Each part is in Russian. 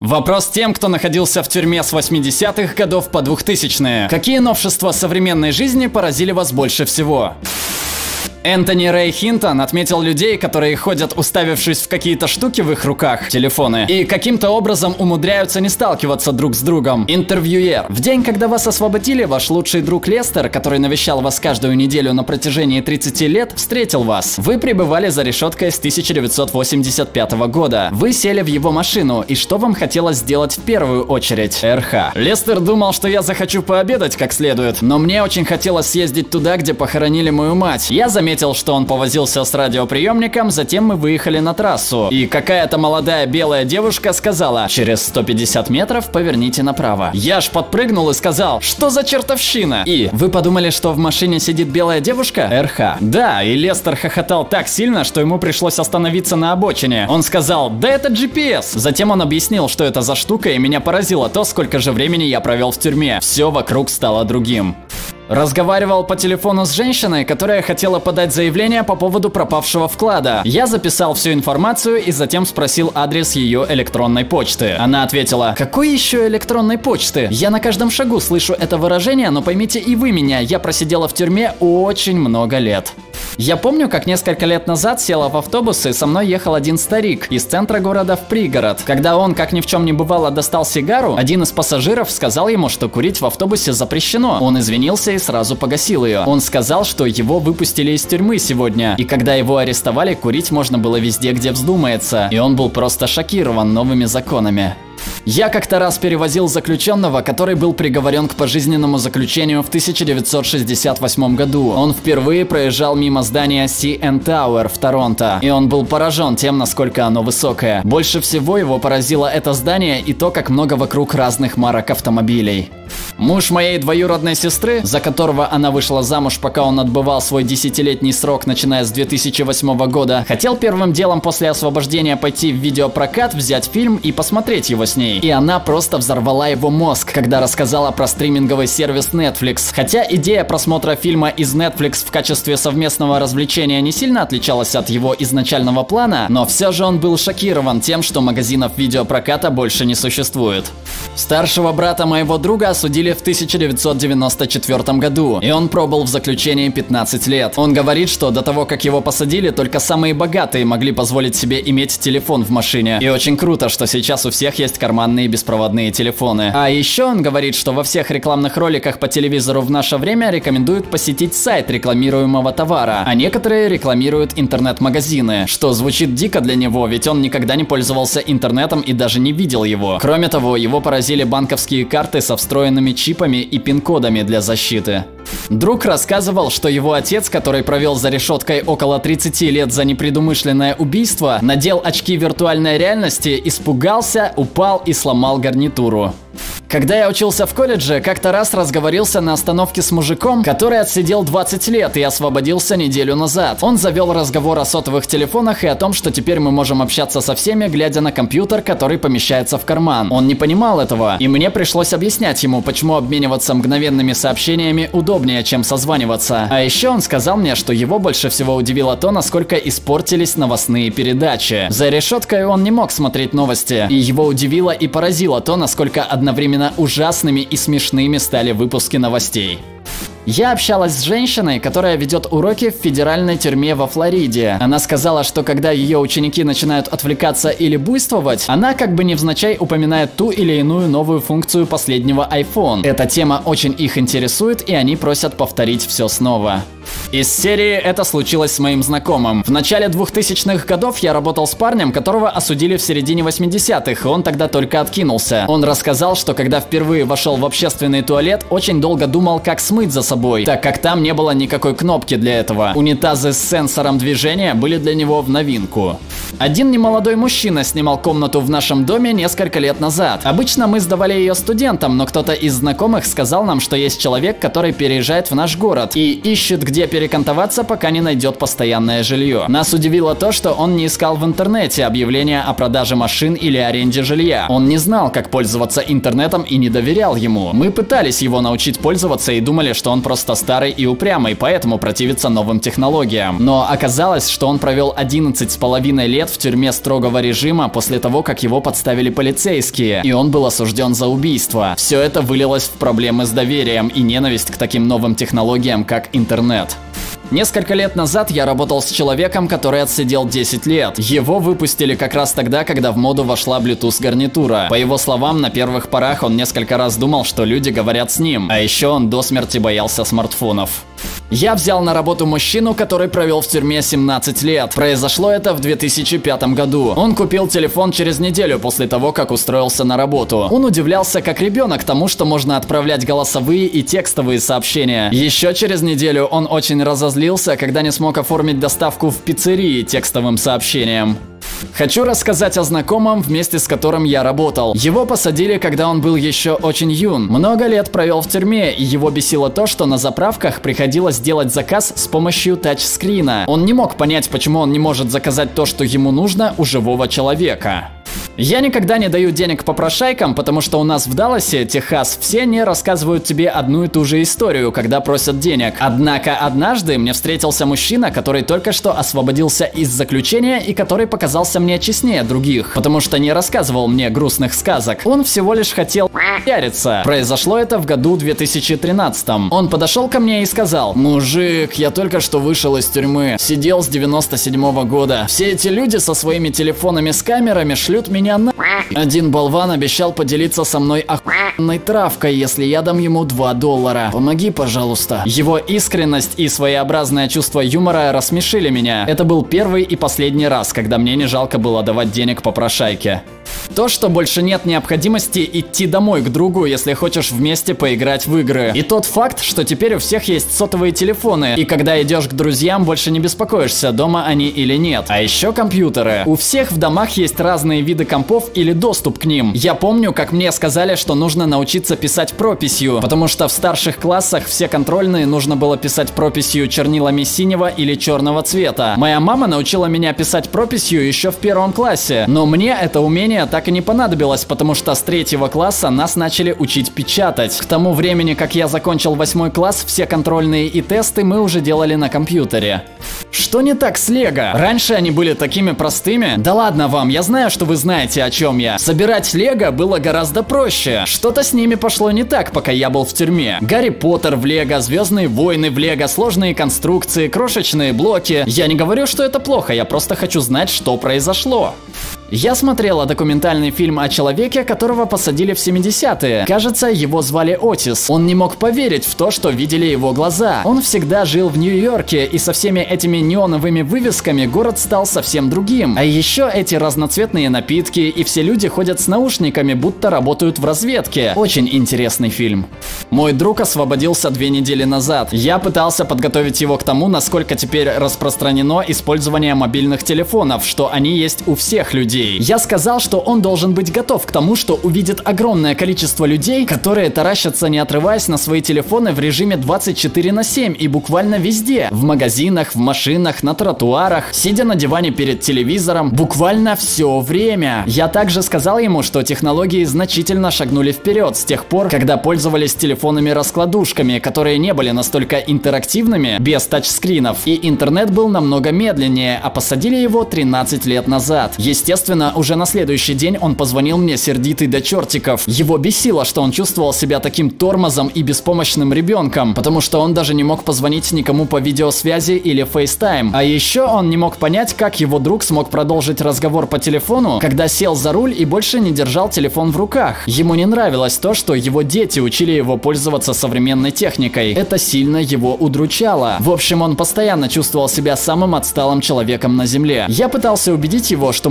Вопрос тем, кто находился в тюрьме с 80-х годов по 2000-е. Какие новшества современной жизни поразили вас больше всего? Энтони Рэй Хинтон отметил людей, которые ходят, уставившись в какие-то штуки в их руках, телефоны, и каким-то образом умудряются не сталкиваться друг с другом. Интервьюер. В день, когда вас освободили, ваш лучший друг Лестер, который навещал вас каждую неделю на протяжении 30 лет, встретил вас. Вы пребывали за решеткой с 1985 года. Вы сели в его машину, и что вам хотелось сделать в первую очередь? РХ. Лестер думал, что я захочу пообедать как следует, но мне очень хотелось съездить туда, где похоронили мою мать. Я заметил, что он повозился с радиоприемником, затем мы выехали на трассу. И какая-то молодая белая девушка сказала: через 150 метров поверните направо. Я аж подпрыгнул и сказал: что за чертовщина? И вы подумали, что в машине сидит белая девушка? РХ. Да, и Лестер хохотал так сильно, что ему пришлось остановиться на обочине. Он сказал: да это GPS. Затем он объяснил, что это за штука, и меня поразило то, сколько же времени я провел в тюрьме. Все вокруг стало другим. Разговаривал по телефону с женщиной, которая хотела подать заявление по поводу пропавшего вклада. Я записал всю информацию и затем спросил адрес ее электронной почты. Она ответила: какой еще электронной почты? Я на каждом шагу слышу это выражение, но поймите и вы меня, я просидела в тюрьме очень много лет. Я помню, как несколько лет назад села в автобус, и со мной ехал один старик из центра города в пригород. Когда он, как ни в чем не бывало, достал сигару, один из пассажиров сказал ему, что курить в автобусе запрещено. Он извинился и сразу погасил ее. Он сказал, что его выпустили из тюрьмы сегодня, и когда его арестовали, курить можно было везде, где вздумается. И он был просто шокирован новыми законами. Я как-то раз перевозил заключенного, который был приговорен к пожизненному заключению в 1968 году. Он впервые проезжал мимо здания CN Tower в Торонто, и он был поражен тем, насколько оно высокое. Больше всего его поразило это здание и то, как много вокруг разных марок автомобилей. Муж моей двоюродной сестры, за которого она вышла замуж, пока он отбывал свой 10-летний срок, начиная с 2008 года, хотел первым делом после освобождения пойти в видеопрокат, взять фильм и посмотреть его с ней. И она просто взорвала его мозг, когда рассказала про стриминговый сервис Netflix. Хотя идея просмотра фильма из Netflix в качестве совместного развлечения не сильно отличалась от его изначального плана, но все же он был шокирован тем, что магазинов видеопроката больше не существует. Старшего брата моего друга осудили в 1994 году, и он пробыл в заключении 15 лет. Он говорит, что до того, как его посадили, только самые богатые могли позволить себе иметь телефон в машине. И очень круто, что сейчас у всех есть карманные беспроводные телефоны. А еще он говорит, что во всех рекламных роликах по телевизору в наше время рекомендуют посетить сайт рекламируемого товара, а некоторые рекламируют интернет-магазины, что звучит дико для него, ведь он никогда не пользовался интернетом и даже не видел его. Кроме того, его поразили банковские карты со встроенными чипами и пин-кодами для защиты. Друг рассказывал, что его отец, который провел за решеткой около 30 лет за непредумышленное убийство, надел очки виртуальной реальности, испугался, упал и сломал гарнитуру. Когда я учился в колледже, как-то раз разговорился на остановке с мужиком, который отсидел 20 лет и освободился неделю назад. Он завел разговор о сотовых телефонах и о том, что теперь мы можем общаться со всеми, глядя на компьютер, который помещается в карман. Он не понимал этого, и мне пришлось объяснять ему, почему обмениваться мгновенными сообщениями удобнее, чем созваниваться. А еще он сказал мне, что его больше всего удивило то, насколько испортились новостные передачи. За решеткой он не мог смотреть новости, и его удивило и поразило то, насколько одновременно ужасными и смешными стали выпуски новостей. Я общалась с женщиной, которая ведет уроки в федеральной тюрьме во Флориде. Она сказала, что когда ее ученики начинают отвлекаться или буйствовать, она как бы невзначай упоминает ту или иную новую функцию последнего iPhone. Эта тема очень их интересует, и они просят повторить все снова. Из серии «Это случилось с моим знакомым». В начале 2000-х годов я работал с парнем, которого осудили в середине 80-х, и он тогда только откинулся. Он рассказал, что когда впервые вошел в общественный туалет, очень долго думал, как смыть за собой, так как там не было никакой кнопки для этого. Унитазы с сенсором движения были для него в новинку. Один немолодой мужчина снимал комнату в нашем доме несколько лет назад. Обычно мы сдавали ее студентам, но кто-то из знакомых сказал нам, что есть человек, который переезжает в наш город и ищет, где перекантоваться, пока не найдет постоянное жилье. Нас удивило то, что он не искал в интернете объявления о продаже машин или аренде жилья. Он не знал, как пользоваться интернетом и не доверял ему. Мы пытались его научить пользоваться и думали, что он просто старый и упрямый, поэтому противится новым технологиям. Но оказалось, что он провел 11,5 лет в тюрьме строгого режима после того, как его подставили полицейские, и он был осужден за убийство. Все это вылилось в проблемы с доверием и ненависть к таким новым технологиям, как интернет. Несколько лет назад я работал с человеком, который отсидел 10 лет. Его выпустили как раз тогда, когда в моду вошла Bluetooth гарнитура. По его словам, на первых порах он несколько раз думал, что люди говорят с ним, а еще он до смерти боялся смартфонов. Я взял на работу мужчину, который провел в тюрьме 17 лет. Произошло это в 2005 году. Он купил телефон через неделю после того, как устроился на работу. Он удивлялся как ребенок тому, что можно отправлять голосовые и текстовые сообщения. Еще через неделю он очень разозлился, когда не смог оформить доставку в пиццерии текстовым сообщением. Хочу рассказать о знакомом, вместе с которым я работал. Его посадили, когда он был еще очень юн. Много лет провел в тюрьме, и его бесило то, что на заправках приходилось делать заказ с помощью тачскрина. Он не мог понять, почему он не может заказать то, что ему нужно, у живого человека. Я никогда не даю денег попрошайкам, потому что у нас в Далласе, Техас, все не рассказывают тебе одну и ту же историю, когда просят денег. Однако однажды мне встретился мужчина, который только что освободился из заключения и который показался мне честнее других, потому что не рассказывал мне грустных сказок. Он всего лишь хотел яриться. Произошло это в году 2013. Он подошел ко мне и сказал: «Мужик, я только что вышел из тюрьмы, сидел с 97-го года. Все эти люди со своими телефонами с камерами шлют меня на... Один болван обещал поделиться со мной охуенной травкой, если я дам ему $2. Помоги, пожалуйста». Его искренность и своеобразное чувство юмора рассмешили меня. Это был первый и последний раз, когда мне не жалко было давать денег попрошайке. То, что больше нет необходимости идти домой к другу, если хочешь вместе поиграть в игры. И тот факт, что теперь у всех есть сотовые телефоны, и когда идешь к друзьям, больше не беспокоишься, дома они или нет. А еще компьютеры. У всех в домах есть разные виды компов или доступ к ним. Я помню, как мне сказали, что нужно научиться писать прописью, потому что в старших классах все контрольные нужно было писать прописью чернилами синего или черного цвета. Моя мама научила меня писать прописью еще в 1 классе, но мне это умение так и не понадобилось, потому что с 3 класса нас начали учить печатать. К тому времени, как я закончил 8 класс, все контрольные и тесты мы уже делали на компьютере. Что не так с Лего? Раньше они были такими простыми. Да ладно вам, я знаю, что вы знаете, о чем я. Собирать Лего было гораздо проще. Что-то с ними пошло не так, пока я был в тюрьме. Гарри Поттер в Лего, Звездные войны в Лего, сложные конструкции, крошечные блоки. Я не говорю, что это плохо, я просто хочу знать, что произошло. Я смотрела документальный фильм о человеке, которого посадили в 70-е. Кажется, его звали Отис. Он не мог поверить в то, что видели его глаза. Он всегда жил в Нью-Йорке, и со всеми этими неоновыми вывесками город стал совсем другим. А еще эти разноцветные напитки, и все люди ходят с наушниками, будто работают в разведке. Очень интересный фильм. Мой друг освободился 2 недели назад. Я пытался подготовить его к тому, насколько теперь распространено использование мобильных телефонов, что они есть у всех людей. Я сказал, что он должен быть готов к тому, что увидит огромное количество людей, которые таращатся, не отрываясь, на свои телефоны в режиме 24/7 и буквально везде. В магазинах, в машинах, на тротуарах, сидя на диване перед телевизором, буквально все время. Я также сказал ему, что технологии значительно шагнули вперед с тех пор, когда пользовались телефонами-раскладушками, которые не были настолько интерактивными, без тачскринов, и интернет был намного медленнее, а посадили его 13 лет назад. Естественно, уже на следующий день он позвонил мне сердитый до чертиков. Его бесило, что он чувствовал себя таким тормозом и беспомощным ребенком, потому что он даже не мог позвонить никому по видеосвязи или FaceTime. А еще он не мог понять, как его друг смог продолжить разговор по телефону, когда сел за руль и больше не держал телефон в руках. Ему не нравилось то, что его дети учили его пользоваться современной техникой. Это сильно его удручало. В общем, он постоянно чувствовал себя самым отсталым человеком на земле. Я пытался убедить его, что мы все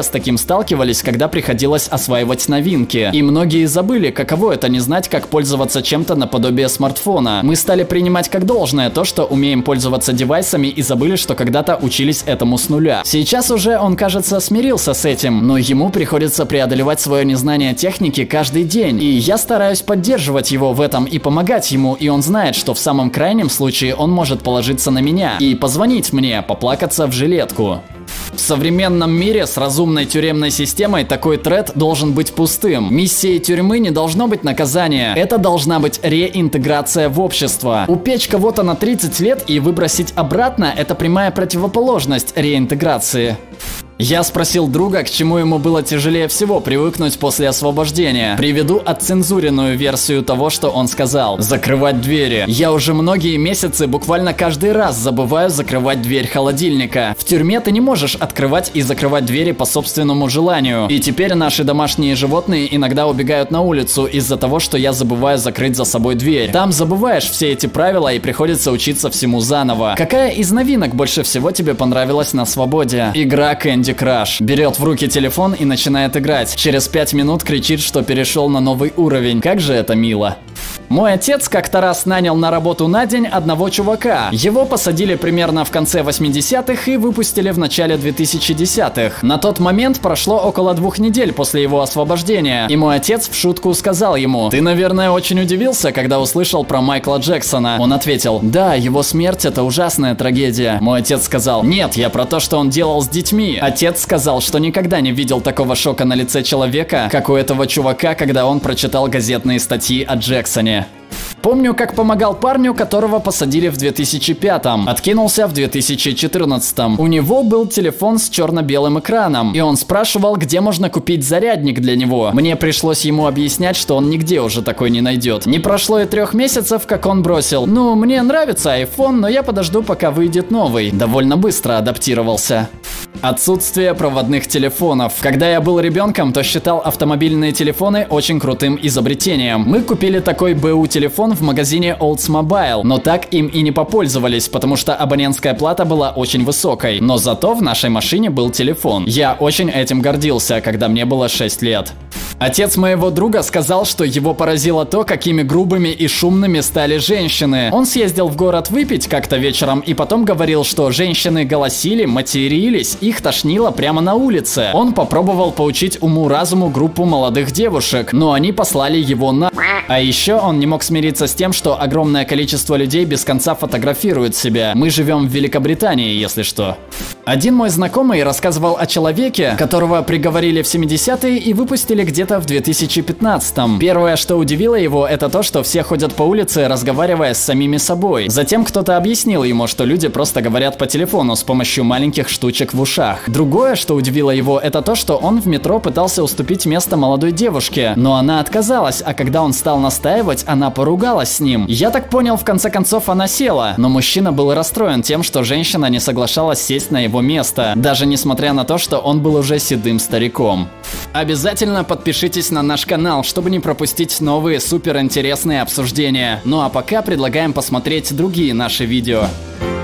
с таким сталкивались, когда приходилось осваивать новинки. И многие забыли, каково это не знать, как пользоваться чем-то наподобие смартфона. Мы стали принимать как должное то, что умеем пользоваться девайсами, и забыли, что когда-то учились этому с нуля. Сейчас уже он, кажется, смирился с этим, но ему приходится преодолевать свое незнание техники каждый день. И я стараюсь поддерживать его в этом и помогать ему, и он знает, что в самом крайнем случае он может положиться на меня и позвонить мне, поплакаться в жилетку. В современном мире с разумной тюремной системой такой тред должен быть пустым. Миссией тюрьмы не должно быть наказание. Это должна быть реинтеграция в общество. Упечь кого-то на 30 лет и выбросить обратно – это прямая противоположность реинтеграции. Я спросил друга, к чему ему было тяжелее всего привыкнуть после освобождения. Приведу отцензуренную версию того, что он сказал. Закрывать двери. Я уже многие месяцы буквально каждый раз забываю закрывать дверь холодильника. В тюрьме ты не можешь открывать и закрывать двери по собственному желанию. И теперь наши домашние животные иногда убегают на улицу из-за того, что я забываю закрыть за собой дверь. Там забываешь все эти правила и приходится учиться всему заново. Какая из новинок больше всего тебе понравилась на свободе? Игра Candy Crush. Берет в руки телефон и начинает играть. Через 5 минут кричит, что перешел на новый уровень. Как же это мило. Мой отец как-то раз нанял на работу на день одного чувака. Его посадили примерно в конце 80-х и выпустили в начале 2010-х. На тот момент прошло около 2 недель после его освобождения. И мой отец в шутку сказал ему: «Ты, наверное, очень удивился, когда услышал про Майкла Джексона». Он ответил: «Да, его смерть – это ужасная трагедия». Мой отец сказал: «Нет, я про то, что он делал с детьми». Отец сказал, что никогда не видел такого шока на лице человека, как у этого чувака, когда он прочитал газетные статьи о Джексоне. Помню, как помогал парню, которого посадили в 2005-м. Откинулся в 2014-м. У него был телефон с черно-белым экраном, и он спрашивал, где можно купить зарядник для него. Мне пришлось ему объяснять, что он нигде уже такой не найдет. Не прошло и 3 месяцев, как он бросил: «Ну, мне нравится iPhone, но я подожду, пока выйдет новый». Довольно быстро адаптировался. Отсутствие проводных телефонов. Когда я был ребенком, то считал автомобильные телефоны очень крутым изобретением. Мы купили такой БУ телефон в магазине Oldsmobile, но так им и не попользовались, потому что абонентская плата была очень высокой. Но зато в нашей машине был телефон. Я очень этим гордился, когда мне было 6 лет. Отец моего друга сказал, что его поразило то, какими грубыми и шумными стали женщины. Он съездил в город выпить как-то вечером и потом говорил, что женщины голосили, матерились, их тошнило прямо на улице. Он попробовал поучить уму-разуму группу молодых девушек, но они послали его на... А еще он не мог смириться с тем, что огромное количество людей без конца фотографирует себя. Мы живем в Великобритании, если что. Один мой знакомый рассказывал о человеке, которого приговорили в 70-е и выпустили где-то в 2015-м. Первое, что удивило его, это то, что все ходят по улице, разговаривая с самими собой. Затем кто-то объяснил ему, что люди просто говорят по телефону с помощью маленьких штучек в ушах. Другое, что удивило его, это то, что он в метро пытался уступить место молодой девушке, но она отказалась, а когда он стал настаивать, она поругалась с ним. Я так понял, в конце концов она села, но мужчина был расстроен тем, что женщина не соглашалась сесть на его место, даже несмотря на то, что он был уже седым стариком. Обязательно подпишитесь на наш канал, чтобы не пропустить новые суперинтересные обсуждения. Ну а пока предлагаем посмотреть другие наши видео.